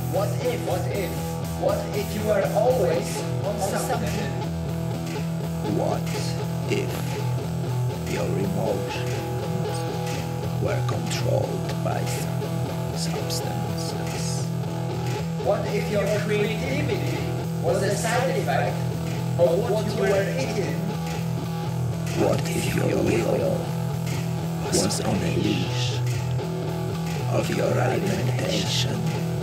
What if you were always on something? What if your emotions were controlled by some substances? What if your creativity was a side effect of what you were eating? What if your will was on a leash of your alimentation?